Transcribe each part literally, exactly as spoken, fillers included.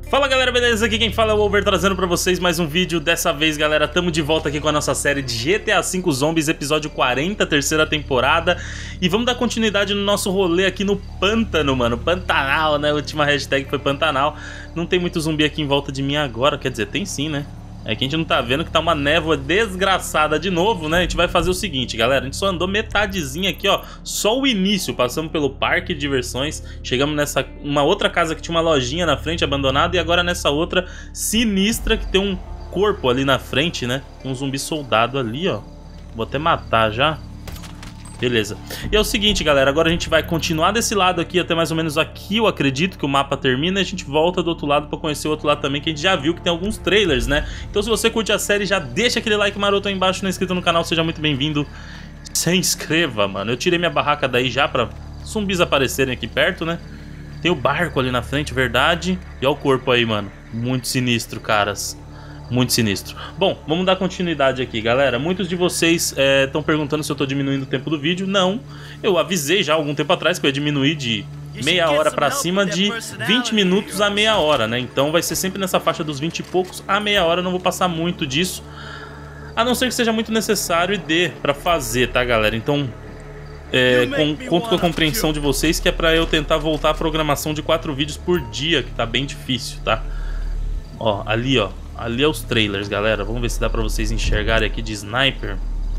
Fala galera, beleza? Aqui quem fala é o Over, trazendo pra vocês mais um vídeo. Dessa vez, galera, tamo de volta aqui com a nossa série de G T A cinco Zombies, episódio quarenta, terceira temporada. E vamos dar continuidade no nosso rolê aqui no pântano, mano. Pantanal, né? A última hashtag foi Pantanal. Não tem muito zumbi aqui em volta de mim agora, quer dizer, tem sim, né? É que a gente não tá vendo que tá uma névoa desgraçada de novo, né? A gente vai fazer o seguinte, galera. A gente só andou metadezinha aqui, ó. Só o início. Passamos pelo parque de diversões. Chegamos nessa uma outra casa que tinha uma lojinha na frente abandonada. E agora nessa outra sinistra que tem um corpo ali na frente, né? Um zumbi soldado ali, ó. Vou até matar já. Beleza. E é o seguinte, galera, agora a gente vai continuar desse lado aqui, até mais ou menos aqui, eu acredito que o mapa termina, e a gente volta do outro lado pra conhecer o outro lado também, que a gente já viu que tem alguns trailers, né? Então se você curte a série, já deixa aquele like maroto aí embaixo, não é inscrito no canal, seja muito bem-vindo. Se inscreva, mano. Eu tirei minha barraca daí já pra zumbis aparecerem aqui perto, né? Tem o barco ali na frente, verdade. E olha o corpo aí, mano. Muito sinistro, caras. Muito sinistro. Bom, vamos dar continuidade aqui, galera. Muitos de vocês estão é, perguntando se eu tô diminuindo o tempo do vídeo. Não, eu avisei já há algum tempo atrás que eu ia diminuir de meia hora pra cima, de vinte minutos a meia hora, né? Então vai ser sempre nessa faixa dos vinte e poucos a meia hora. Eu não vou passar muito disso, a não ser que seja muito necessário e dê pra fazer, tá, galera? Então é, com, conto com a compreensão de vocês, que é pra eu tentar voltar à programação de quatro vídeos por dia, que tá bem difícil, tá? Ó, ali, ó. Ali é os trailers, galera. Vamos ver se dá pra vocês enxergarem aqui de sniper.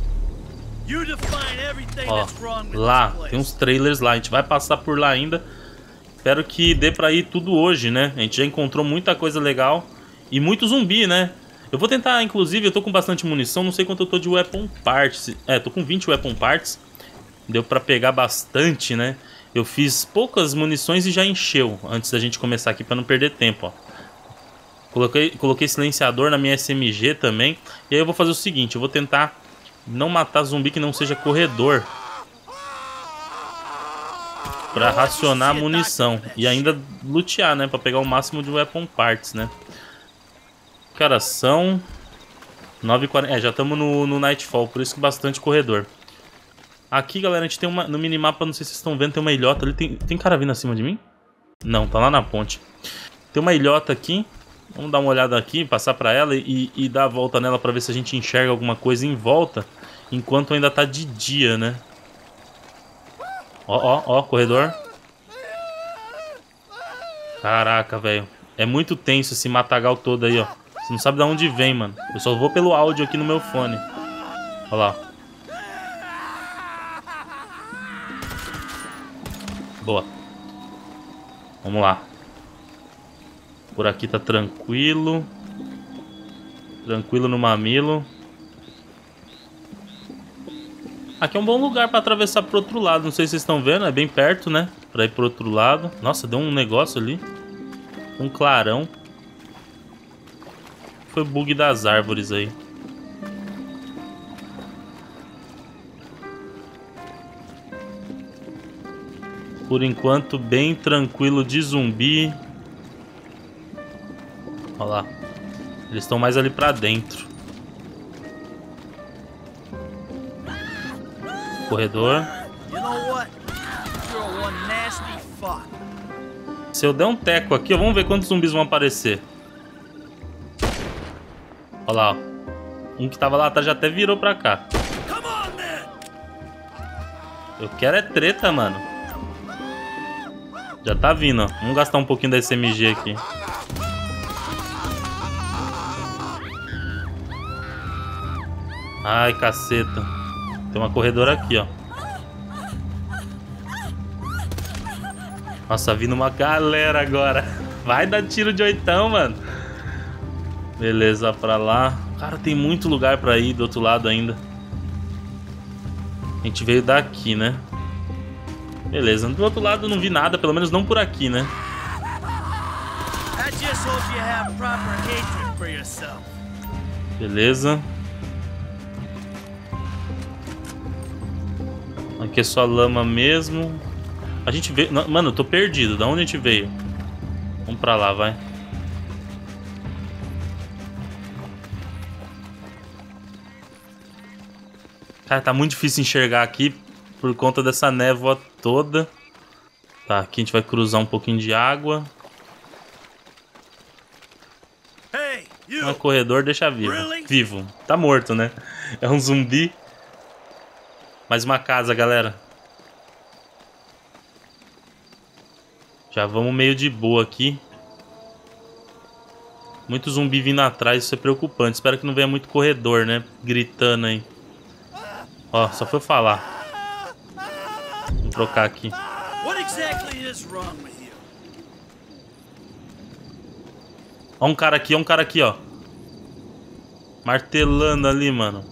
Ó, lá, tem uns trailers lá. A gente vai passar por lá ainda. Espero que dê pra ir tudo hoje, né? A gente já encontrou muita coisa legal. E muito zumbi, né? Eu vou tentar, inclusive, eu tô com bastante munição. Não sei quanto eu tô de weapon parts. É, tô com vinte weapon parts. Deu pra pegar bastante, né? Eu fiz poucas munições e já encheu antes da gente começar aqui, pra não perder tempo, ó. Coloquei, coloquei silenciador na minha S M G também. E aí eu vou fazer o seguinte, eu vou tentar não matar zumbi que não seja corredor, pra racionar a munição. E ainda lutear, né? Pra pegar o máximo de weapon parts, né? Cara, são nove e quarenta. É, já estamos no, no Nightfall, por isso que bastante corredor. Aqui, galera, a gente tem uma... No minimapa, não sei se vocês estão vendo, tem uma ilhota ali. Tem, tem cara vindo acima de mim? Não, tá lá na ponte. Tem uma ilhota aqui. Vamos dar uma olhada aqui, passar pra ela e, e dar a volta nela pra ver se a gente enxerga alguma coisa em volta, enquanto ainda tá de dia, né? Ó, ó, ó, corredor. Caraca, velho. É muito tenso esse matagal todo aí, ó. Você não sabe de onde vem, mano. Eu só vou pelo áudio aqui no meu fone. Ó lá. Boa. Vamos lá. Por aqui tá tranquilo. Tranquilo no mamilo. Aqui é um bom lugar pra atravessar pro outro lado. Não sei se vocês estão vendo, é bem perto, né? Pra ir pro outro lado. Nossa, deu um negócio ali. Um clarão. Foi bug das árvores aí. Por enquanto, bem tranquilo de zumbi. Olha lá. Eles estão mais ali pra dentro. Corredor. Se eu der um teco aqui, vamos ver quantos zumbis vão aparecer. Olha lá, ó. Um que tava lá atrás já até virou pra cá. Eu quero é treta, mano. Já tá vindo, ó. Vamos gastar um pouquinho da S M G aqui. Ai, caceta. Tem uma corredora aqui, ó. Nossa, vindo uma galera agora. Vai dar tiro de oitão, mano. Beleza, pra lá. Cara, tem muito lugar pra ir do outro lado ainda. A gente veio daqui, né? Beleza, do outro lado não vi nada. Pelo menos não por aqui, né? Beleza. Aqui é só lama mesmo. A gente veio... Mano, eu tô perdido. Da onde a gente veio? Vamos pra lá, vai. Cara, tá muito difícil enxergar aqui por conta dessa névoa toda. Tá, aqui a gente vai cruzar um pouquinho de água. Não é corredor, deixa vivo. Vivo. Tá morto, né? É um zumbi. Mais uma casa, galera. Já vamos meio de boa aqui. Muito zumbi vindo atrás, isso é preocupante. Espero que não venha muito corredor, né? Gritando aí. Ó, só foi falar. Vou trocar aqui. Ó um cara aqui, ó um cara aqui, ó. Martelando ali, mano.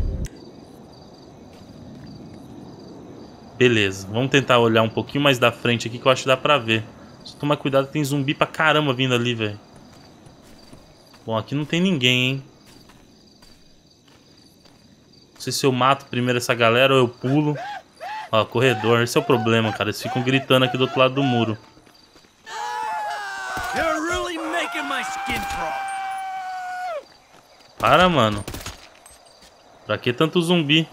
Beleza, vamos tentar olhar um pouquinho mais da frente aqui que eu acho que dá pra ver. Só tomar cuidado, tem zumbi pra caramba vindo ali, velho. Bom, aqui não tem ninguém, hein. Não sei se eu mato primeiro essa galera ou eu pulo. Ó, corredor, esse é o problema, cara. Eles ficam gritando aqui do outro lado do muro. Para, mano. Pra que tanto zumbi?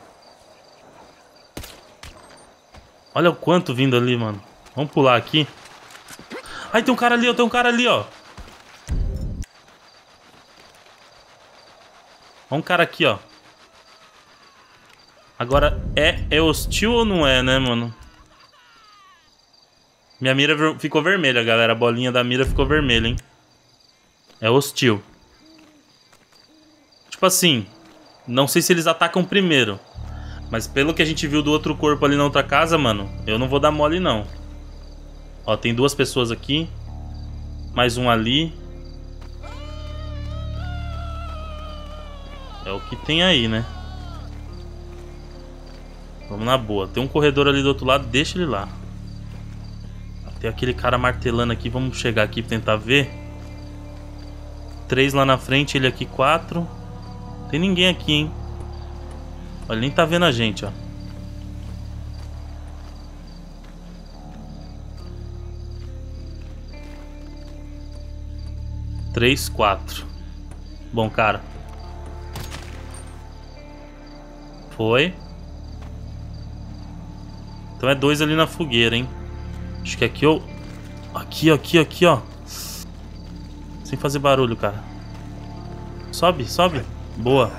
Olha o quanto vindo ali, mano. Vamos pular aqui. Ai, tem um cara ali, ó. Tem um cara ali, ó. Olha um cara aqui, ó. Agora, é, é hostil ou não é, né, mano? Minha mira ficou vermelha, galera. A bolinha da mira ficou vermelha, hein? É hostil. Tipo assim, não sei se eles atacam primeiro. Mas pelo que a gente viu do outro corpo ali na outra casa, mano, eu não vou dar mole, não. Ó, tem duas pessoas aqui. Mais um ali. É o que tem aí, né? Vamos na boa. Tem um corredor ali do outro lado, deixa ele lá. Tem aquele cara martelando aqui, vamos chegar aqui pra tentar ver. Três lá na frente, ele aqui quatro. Tem ninguém aqui, hein? Olha, nem tá vendo a gente, ó. Três, quatro. Bom, cara. Foi. Então é dois ali na fogueira, hein? Acho que aqui eu... Aqui, aqui, aqui, ó. Sem fazer barulho, cara. Sobe, sobe. Boa.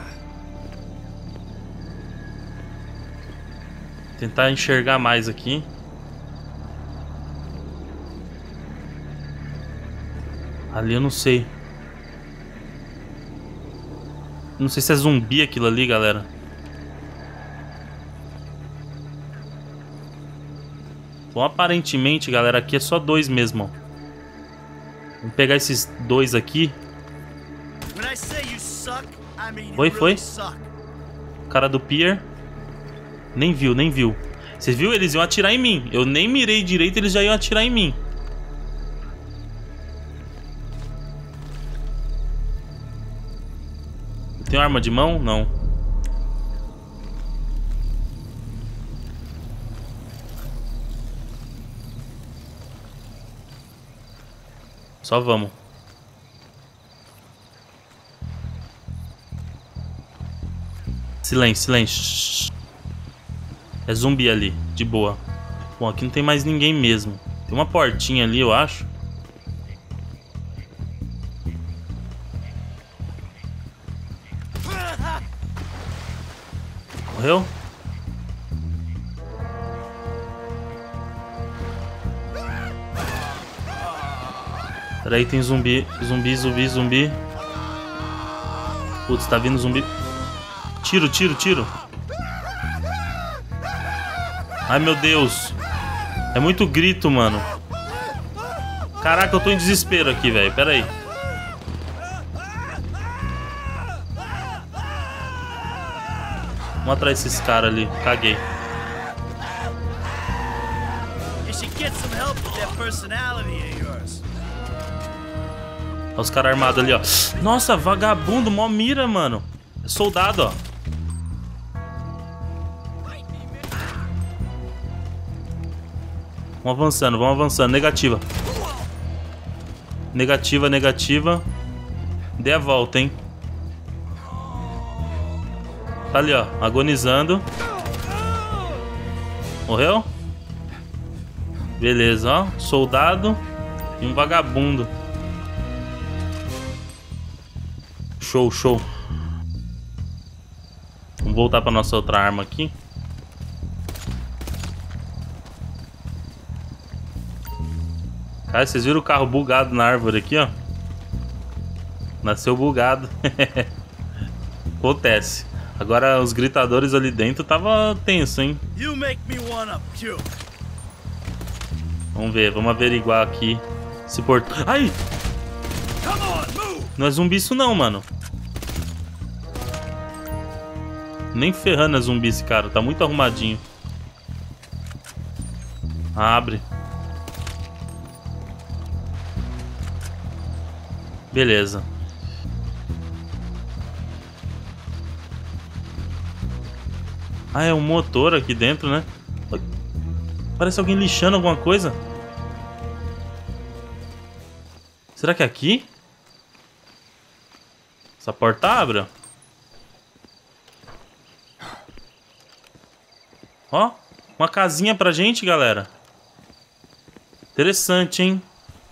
Tentar enxergar mais aqui. Ali eu não sei. Não sei se é zumbi aquilo ali, galera. Bom, aparentemente, galera, aqui é só dois mesmo, ó. Vamos pegar esses dois aqui. Foi, foi. O cara do pier. Nem viu, nem viu. Vocês viram? Eles iam atirar em mim. Eu nem mirei direito, eles já iam atirar em mim. Tem arma de mão? Não. Só vamos. Silêncio, silêncio. É zumbi ali, de boa. Bom, aqui não tem mais ninguém mesmo. Tem uma portinha ali, eu acho. Morreu? Peraí, tem zumbi. Zumbi, zumbi, zumbi. Putz, tá vindo zumbi. Tiro, tiro, tiro. Ai, meu Deus. É muito grito, mano. Caraca, eu tô em desespero aqui, velho. Pera aí. Vamos atrás desses caras ali. Caguei. Olha os caras armados ali, ó. Nossa, vagabundo, mó mira, mano. É soldado, ó. Vamos avançando, vamos avançando. Negativa. Negativa, negativa. Dê a volta, hein. Tá ali, ó. Agonizando. Morreu? Beleza, ó. Soldado e um vagabundo. show, show. Vamos voltar pra nossa outra arma aqui. Cara, vocês viram o carro bugado na árvore aqui, ó? Nasceu bugado. Acontece. Agora os gritadores ali dentro tava tenso, hein? Vamos ver, vamos averiguar aqui esse portão. Ai! Não é zumbi isso não, mano. Nem ferrando é zumbi esse cara, tá muito arrumadinho. Abre. Beleza. Ah, é um motor aqui dentro, né? Parece alguém lixando alguma coisa. Será que é aqui? Essa porta abre, ó. Ó, uma casinha pra gente, galera. Interessante, hein?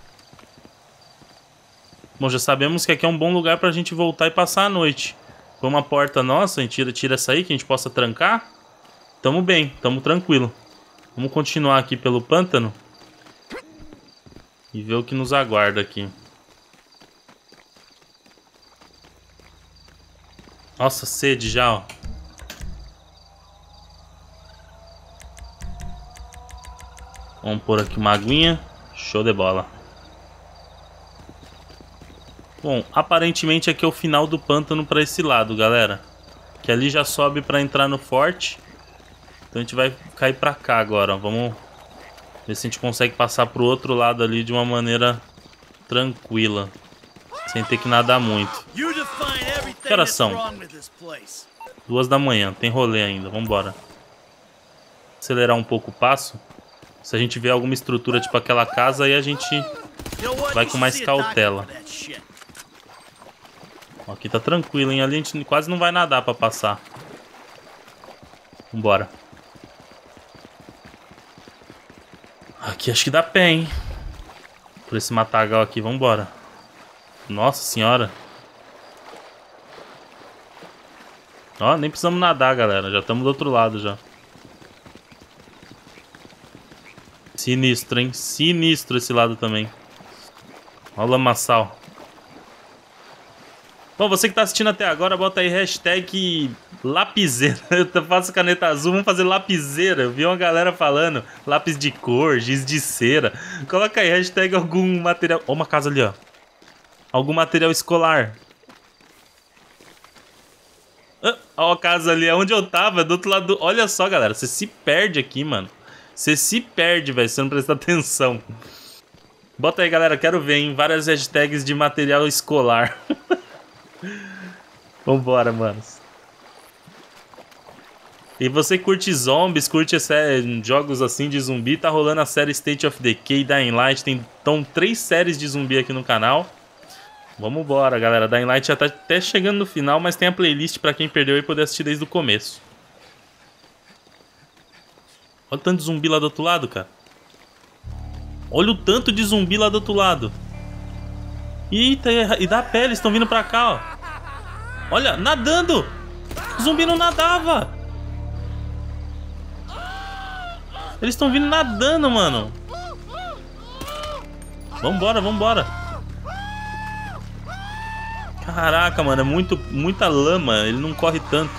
Bom, já sabemos que aqui é um bom lugar pra gente voltar e passar a noite. Foi uma porta nossa, a gente tira, tira essa aí que a gente possa trancar. Tamo bem, tamo tranquilo. Vamos continuar aqui pelo pântano e ver o que nos aguarda aqui. Nossa, sede já, ó. Vamos pôr aqui uma aguinha. Show de bola. Bom, aparentemente aqui é o final do pântano para esse lado, galera. Que ali já sobe para entrar no forte. Então a gente vai cair para cá agora, ó. Vamos ver se a gente consegue passar pro outro lado ali de uma maneira tranquila. Sem ter que nadar muito. Que horas são? Duas da manhã, tem rolê ainda, vambora. Acelerar um pouco o passo. Se a gente vê alguma estrutura tipo aquela casa, aí a gente vai com mais cautela. Aqui tá tranquilo, hein? Ali a gente quase não vai nadar pra passar. Vambora. Aqui acho que dá pé, hein? Por esse matagal aqui, vambora. Nossa senhora. Ó, nem precisamos nadar, galera. Já estamos do outro lado já. Sinistro, hein? Sinistro esse lado também. Ó o lamaçal. Bom, você que tá assistindo até agora, bota aí hashtag lapiseira. Eu faço caneta azul, vamos fazer lapiseira. Eu vi uma galera falando lápis de cor, giz de cera. Coloca aí hashtag algum material... Ó, uma casa ali, ó. Algum material escolar. Ah, ó a casa ali, é onde eu tava, do outro lado do... Olha só, galera, você se perde aqui, mano. Você se perde, velho, se você não prestar atenção. Bota aí, galera, quero ver, hein? Várias hashtags de material escolar. Vambora, manos. E você curte zombies, curte esse, jogos assim de zumbi, tá rolando a série State of Decay, Dying Light. Tem então, três séries de zumbi aqui no canal. Vamos embora, galera. Dying Light já tá até chegando no final, mas tem a playlist pra quem perdeu e poder assistir desde o começo. Olha o tanto de zumbi lá do outro lado, cara. Olha o tanto de zumbi lá do outro lado. Eita, e dá pé, eles estão vindo pra cá, ó. Olha, nadando. O zumbi não nadava. Eles estão vindo nadando, mano. Vambora, vambora. Caraca, mano, é muito, muita lama. Ele não corre tanto.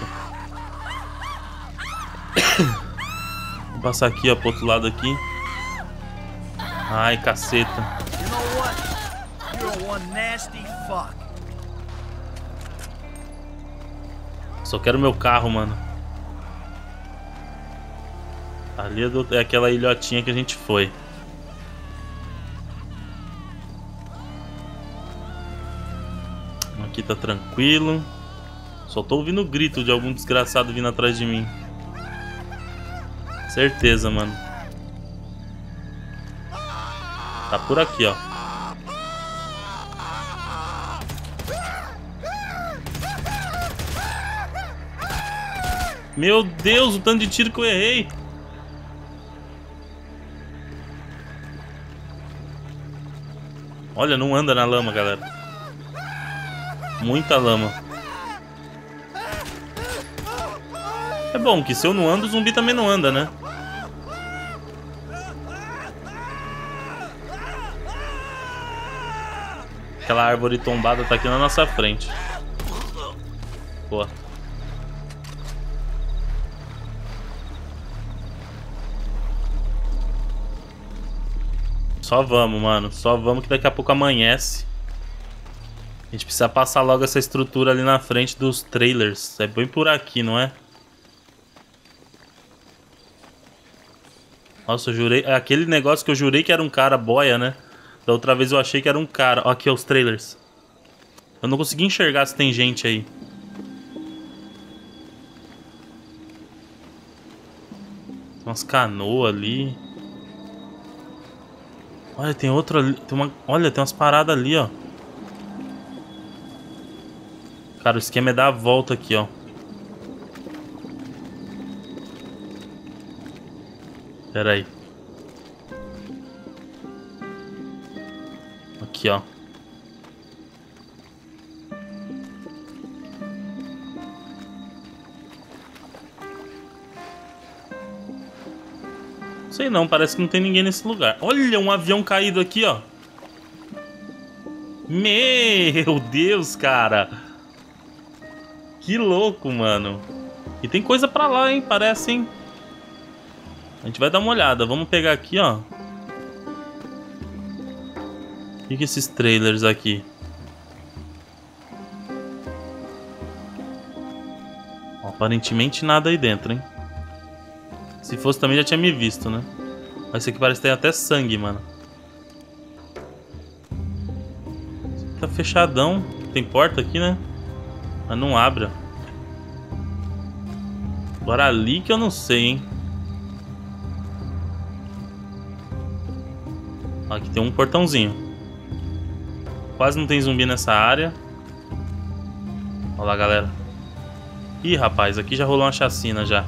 Vou passar aqui, ó, pro outro lado aqui. Ai, caceta. Só quero meu carro, mano. Ali é, do, é aquela ilhotinha que a gente foi. Aqui tá tranquilo. Só tô ouvindo o grito de algum desgraçado vindo atrás de mim. Certeza, mano. Tá por aqui, ó. Meu Deus, o tanto de tiro que eu errei. Olha, não anda na lama, galera. Muita lama. É bom que se eu não ando, o zumbi também não anda, né? Aquela árvore tombada tá aqui na nossa frente. Boa. Só vamos, mano. Só vamos que daqui a pouco amanhece. A gente precisa passar logo essa estrutura ali na frente dos trailers. É bem por aqui, não é? Nossa, eu jurei... É aquele negócio que eu jurei que era um cara boia, né? Da outra vez eu achei que era um cara. Ó, aqui, ó, os trailers. Eu não consegui enxergar se tem gente aí. Tem umas canoas ali. Olha, tem outro ali. Tem uma... Olha, tem umas paradas ali, ó. Cara, o esquema é dar a volta aqui, ó. Pera aí. Aqui, ó. Sei não, parece que não tem ninguém nesse lugar. Olha, um avião caído aqui, ó. Meu Deus, cara. Que louco, mano. E tem coisa pra lá, hein? Parece, hein? A gente vai dar uma olhada. Vamos pegar aqui, ó. O que que esses trailers aqui? Ó, aparentemente nada aí dentro, hein? Se fosse também já tinha me visto, né? Mas esse aqui parece que tem até sangue, mano. Tá fechadão. Tem porta aqui, né? Mas não abre. Agora ali que eu não sei, hein? Aqui tem um portãozinho. Quase não tem zumbi nessa área. Olha lá, galera. Ih, rapaz, aqui já rolou uma chacina já.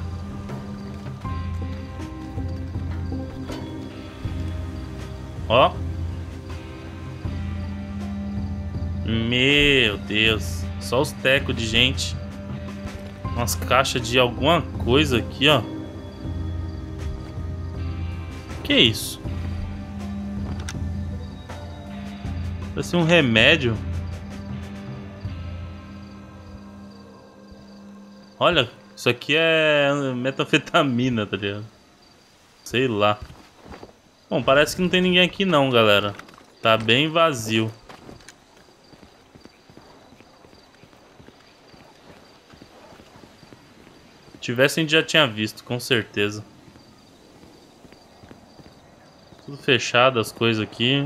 Ó. Meu Deus. Só os tecos de gente. Umas caixas de alguma coisa aqui, ó. Que isso? Parece um remédio. Olha, isso aqui é metanfetamina, tá ligado? Sei lá. Bom, parece que não tem ninguém aqui não, galera. Tá bem vazio. Se tivesse, a gente já tinha visto, com certeza. Tudo fechado, as coisas aqui.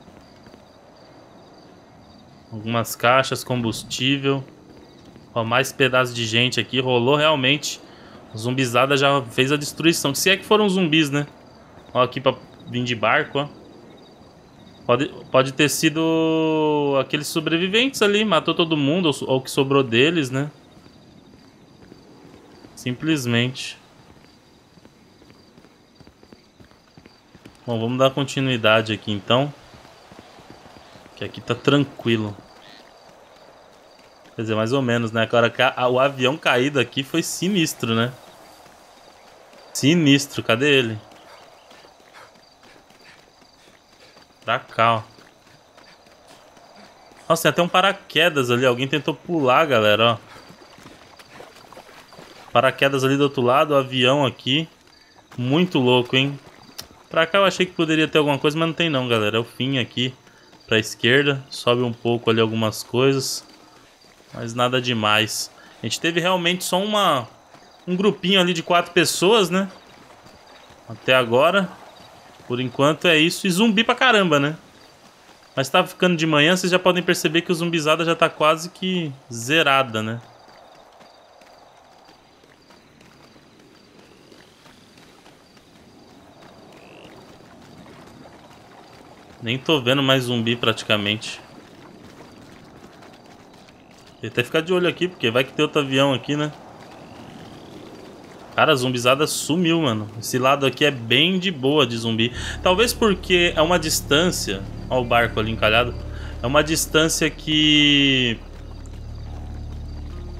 Algumas caixas, combustível. Ó, mais pedaços de gente aqui. Rolou realmente. A zumbizada já fez a destruição. Se é que foram zumbis, né? Ó, aqui pra vir de barco, ó. Pode, pode ter sido aqueles sobreviventes ali. Matou todo mundo, ou, ou o que sobrou deles, né? Simplesmente. Bom, vamos dar continuidade aqui então. Que aqui tá tranquilo. Quer dizer, mais ou menos, né? Agora o avião caído aqui foi sinistro, né? Sinistro, cadê ele? Pra cá, ó. Nossa, tem até um paraquedas ali. Alguém tentou pular, galera, ó. Paraquedas ali do outro lado, o avião aqui. Muito louco, hein? Pra cá eu achei que poderia ter alguma coisa, mas não tem não, galera. É o fim aqui. Pra esquerda. Sobe um pouco ali algumas coisas. Mas nada demais. A gente teve realmente só uma... Um grupinho ali de quatro pessoas, né? Até agora. Por enquanto é isso. E zumbi pra caramba, né? Mas tá ficando de manhã, vocês já podem perceber que o zumbizada já tá quase que zerada, né? Nem tô vendo mais zumbi praticamente. Tem até ficar de olho aqui, porque vai que tem outro avião aqui, né? Cara, a zumbizada sumiu, mano. Esse lado aqui é bem de boa de zumbi. Talvez porque é uma distância... Olha o barco ali encalhado. É uma distância que...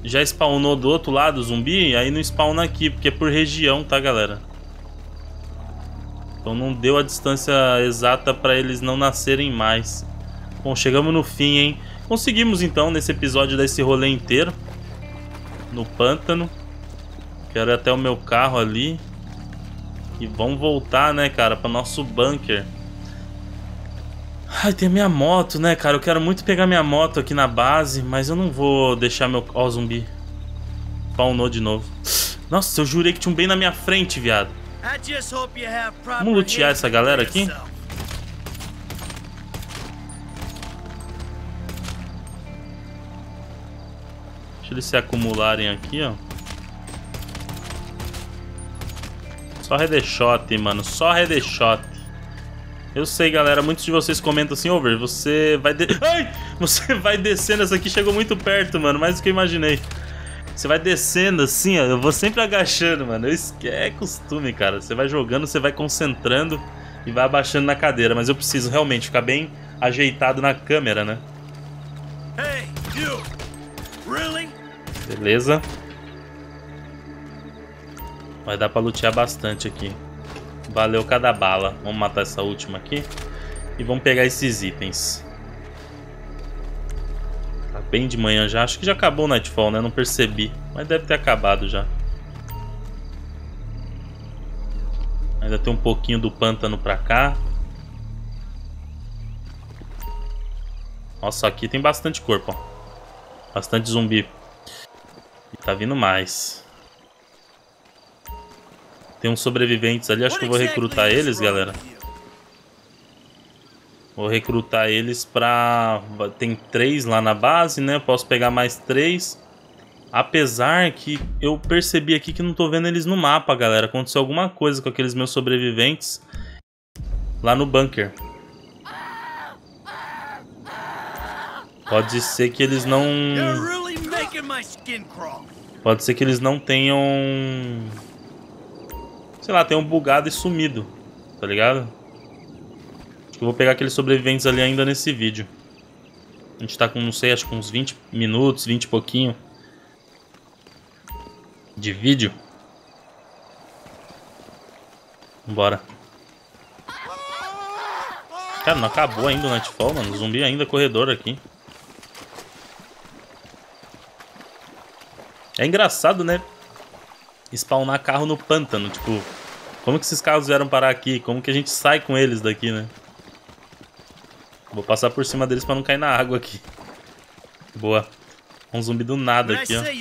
já spawnou do outro lado o zumbi, aí não spawna aqui, porque é por região, tá, galera? Então não deu a distância exata pra eles não nascerem mais. Bom, chegamos no fim, hein? Conseguimos, então, nesse episódio desse rolê inteiro. No pântano. Quero ir até o meu carro ali. E vamos voltar, né, cara, para nosso bunker. Ai, tem minha moto, né, cara? Eu quero muito pegar minha moto aqui na base, mas eu não vou deixar meu... Ó, o zumbi. Spawnou de novo. Nossa, eu jurei que tinha um bem na minha frente, viado. Vamos lutear essa galera aqui? Deixa eles se acumularem aqui, ó. Só headshot, mano. Só headshot. Eu sei, galera. Muitos de vocês comentam assim: Over, você vai... De... Ai! Você vai descendo. Essa aqui chegou muito perto, mano. Mais do que eu imaginei. Você vai descendo assim, ó. Eu vou sempre agachando, mano. Eu esque... É costume, cara. Você vai jogando, você vai concentrando e vai abaixando na cadeira. Mas eu preciso realmente ficar bem ajeitado na câmera, né? Hey, you. Really? Beleza. Vai dar pra lutear bastante aqui. Valeu cada bala. Vamos matar essa última aqui. E vamos pegar esses itens. Tá bem de manhã já. Acho que já acabou o Nightfall, né? Não percebi. Mas deve ter acabado já. Ainda tem um pouquinho do pântano pra cá. Nossa, aqui tem bastante corpo, ó. Bastante zumbi. E tá vindo mais. Tem uns sobreviventes ali, acho que eu vou recrutar eles, galera. Vou recrutar eles pra... Tem três lá na base, né? Posso pegar mais três. Apesar que eu percebi aqui que não tô vendo eles no mapa, galera. Aconteceu alguma coisa com aqueles meus sobreviventes lá no bunker. Pode ser que eles não... Pode ser que eles não tenham... Sei lá, tenham bugado e sumido, tá ligado? Acho que eu vou pegar aqueles sobreviventes ali ainda nesse vídeo. A gente tá com, não sei, acho que uns vinte minutos, vinte e pouquinho de vídeo. Vambora. Cara, não acabou ainda o Nightfall, mano. Zumbi ainda, corredor aqui. É engraçado, né? Spawnar carro no pântano, tipo... Como que esses carros vieram parar aqui? Como que a gente sai com eles daqui, né? Vou passar por cima deles pra não cair na água aqui. Boa. Um zumbi do nada aqui, ó.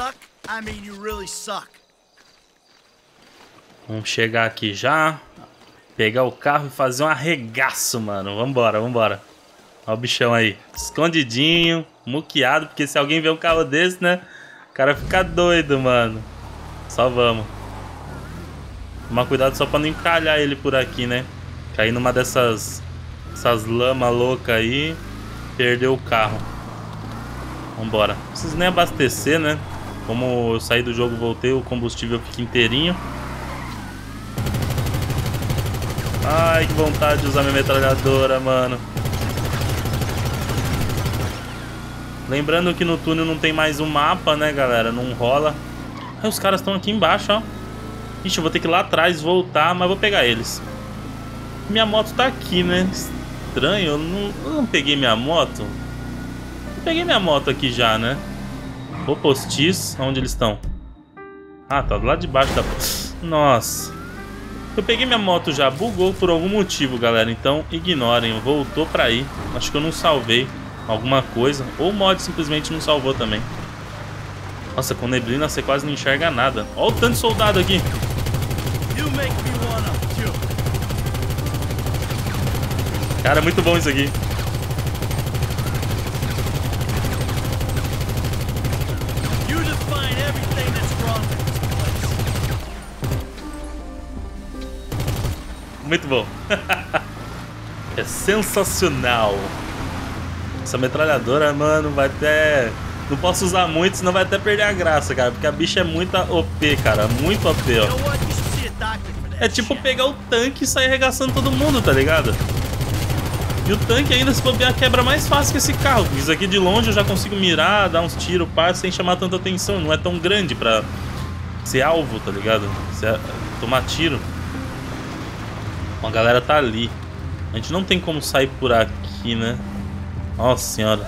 Vamos chegar aqui já. Pegar o carro e fazer um arregaço, mano. Vambora, vambora. Olha o bichão aí. Escondidinho, muqueado, porque se alguém vê um carro desse, né? O cara fica doido, mano. Só vamos. Tomar cuidado só pra não encalhar ele por aqui, né? Cair numa dessas... Essas lamas loucas aí. Perder o carro. Vambora. Não preciso nem abastecer, né? Como eu saí do jogo e voltei, o combustível fica inteirinho. Ai, que vontade de usar minha metralhadora, mano. Lembrando que no túnel não tem mais um mapa, né, galera? Não rola. Ai, os caras estão aqui embaixo, ó. Ixi, eu vou ter que ir lá atrás, voltar, mas vou pegar eles. Minha moto tá aqui, né? Estranho, eu não, eu não peguei minha moto. Eu peguei minha moto aqui já, né? O postiço, onde eles estão? Ah, tá do lado de baixo da... Nossa. Eu peguei minha moto já, bugou por algum motivo, galera. Então, ignorem, voltou pra ir. Acho que eu não salvei alguma coisa. Ou o mod simplesmente não salvou também. Nossa, com neblina você quase não enxerga nada. Olha o tanto de soldado aqui. Cara, muito bom isso aqui. Muito bom. É sensacional. Essa metralhadora, mano, vai até... Não posso usar muito, senão vai até perder a graça, cara. Porque a bicha é muito O P, cara. Muito O P, ó. É tipo pegar o tanque e sair arregaçando todo mundo, tá ligado? E o tanque ainda, se bobear, quebra mais fácil que esse carro. Isso aqui de longe eu já consigo mirar, dar uns tiros, pá, sem chamar tanta atenção. Não é tão grande pra ser alvo, tá ligado? Ser, tomar tiro. Bom, a galera tá ali. A gente não tem como sair por aqui, né? Nossa senhora.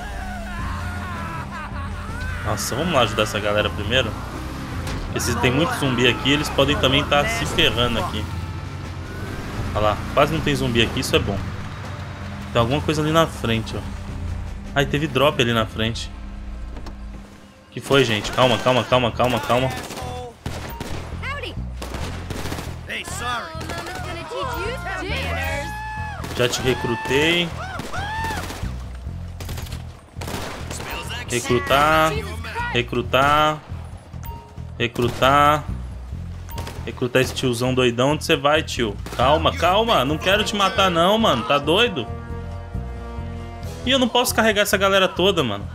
Nossa, vamos lá ajudar essa galera primeiro. Porque se tem muito zumbi aqui, eles podem também estar se ferrando aqui. Olha lá, quase não tem zumbi aqui, isso é bom. Tem alguma coisa ali na frente, ó. Ai, teve drop ali na frente. O que foi, gente? Calma, calma, calma, calma, calma. Já te recrutei. Recrutar. Recrutar. Recrutar. Recrutar esse tiozão doidão. Onde você vai, tio? Calma, calma. Não quero te matar não, mano. Tá doido? E eu não posso carregar essa galera toda, mano.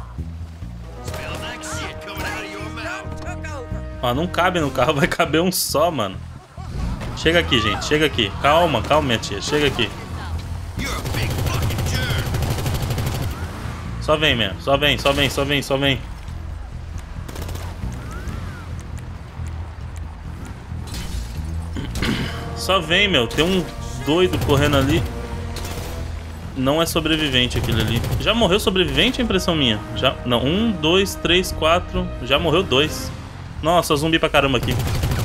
Ó, não cabe no carro. Vai caber um só, mano. Chega aqui, gente. Chega aqui. Calma, calma, minha tia. Chega aqui. Só vem, mesmo. Só vem, só vem, só vem, só vem. Só vem, meu. Tem um doido correndo ali. Não é sobrevivente aquele ali. Já morreu sobrevivente, é impressão minha? Já, não, um, dois, três, quatro. Já morreu dois. Nossa, zumbi pra caramba aqui.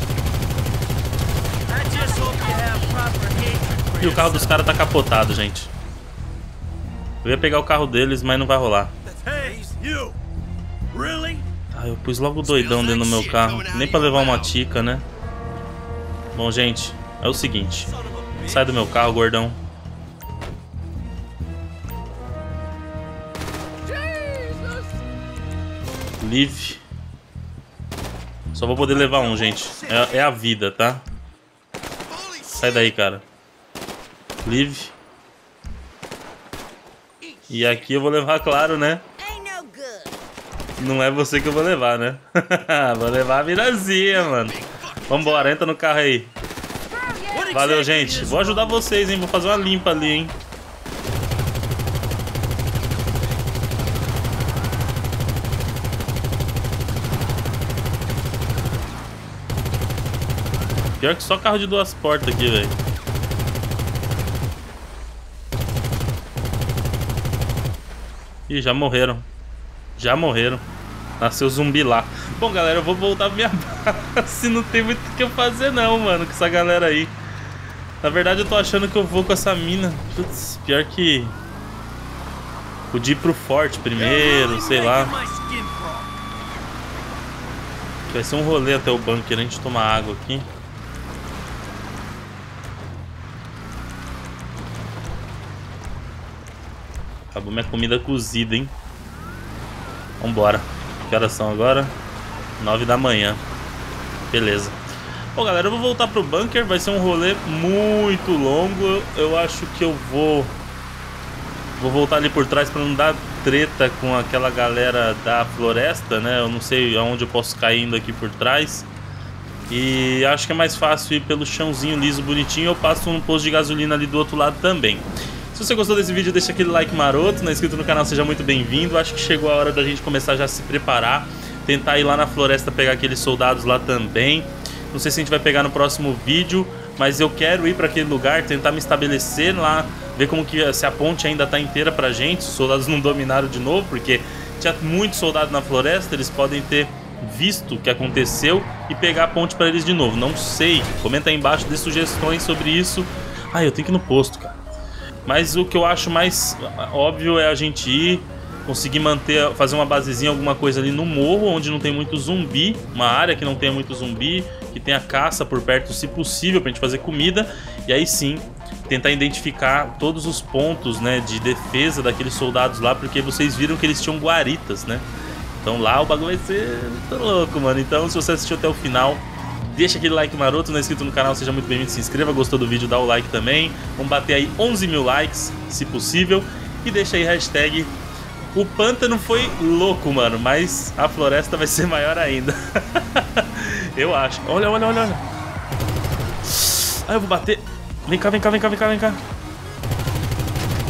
E o carro dos caras tá capotado, gente. Eu ia pegar o carro deles, mas não vai rolar. Ah, eu pus logo o doidão dentro do meu carro. Nem pra levar uma tica, né? Bom, gente, é o seguinte. Sai do meu carro, gordão. Live. Só vou poder levar um, gente. É, é a vida, tá? Sai daí, cara. Live. E aqui eu vou levar, claro, né? Não é você que eu vou levar, né? Vou levar a Mirazinha, mano. Vambora, entra no carro aí. Valeu, gente. Vou ajudar vocês, hein? Vou fazer uma limpa ali, hein? Pior que só carro de duas portas aqui, velho. Ih, já morreram. Já morreram. Nasceu zumbi lá. Bom, galera, eu vou voltar pra minha base. Não tem muito o que eu fazer não, mano, com essa galera aí. Na verdade, eu tô achando que eu vou com essa mina. Putz, pior que... podia ir pro forte primeiro, sei lá. Vai ser um rolê até o bunker, a gente tomar água aqui. Acabou minha comida cozida, hein? Vambora. Que horas são agora? nove da manhã. Beleza. Bom, galera, eu vou voltar pro bunker. Vai ser um rolê muito longo. Eu, eu acho que eu vou... Vou voltar ali por trás pra não dar treta com aquela galera da floresta, né? Eu não sei aonde eu posso cair indo aqui por trás. E acho que é mais fácil ir pelo chãozinho liso, bonitinho. Eu passo um posto de gasolina ali do outro lado também. Se você gostou desse vídeo, deixa aquele like maroto, não é inscrito no canal, seja muito bem-vindo. Acho que chegou a hora da gente começar já a se preparar, tentar ir lá na floresta pegar aqueles soldados lá também. Não sei se a gente vai pegar no próximo vídeo, mas eu quero ir para aquele lugar, tentar me estabelecer lá, ver como que se a ponte ainda tá inteira pra gente, os soldados não dominaram de novo, porque tinha muitos soldados na floresta, eles podem ter visto o que aconteceu e pegar a ponte para eles de novo. Não sei, comenta aí embaixo, dê sugestões sobre isso. Ah, eu tenho que ir no posto, cara. Mas o que eu acho mais óbvio é a gente ir, conseguir manter, fazer uma basezinha, alguma coisa ali no morro, onde não tem muito zumbi, uma área que não tenha muito zumbi, que tenha caça por perto, se possível, pra gente fazer comida. E aí sim, tentar identificar todos os pontos, né, de defesa daqueles soldados lá, porque vocês viram que eles tinham guaritas, né? Então lá o bagulho vai ser muito louco, mano. Então se você assistiu até o final, deixa aquele like maroto, não é inscrito no canal, seja muito bem-vindo, se inscreva, gostou do vídeo, dá o like também. Vamos bater aí onze mil likes, se possível. E deixa aí hashtag o pântano foi louco, mano, mas a floresta vai ser maior ainda. Eu acho. Olha, olha, olha, olha. Ah, eu vou bater. Vem cá, vem cá, vem cá, vem cá, vem cá.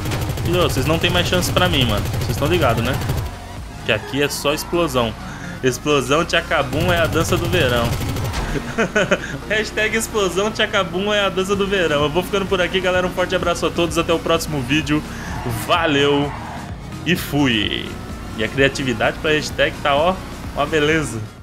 E, ô, vocês não tem mais chance pra mim, mano. Vocês estão ligados, né? Que aqui é só explosão. Explosão Tchacabum é a dança do verão. Hashtag explosão Tchacabum é a dança do verão. Eu vou ficando por aqui, galera. Um forte abraço a todos. Até o próximo vídeo. Valeu e fui. E a criatividade pra hashtag tá, ó, uma beleza.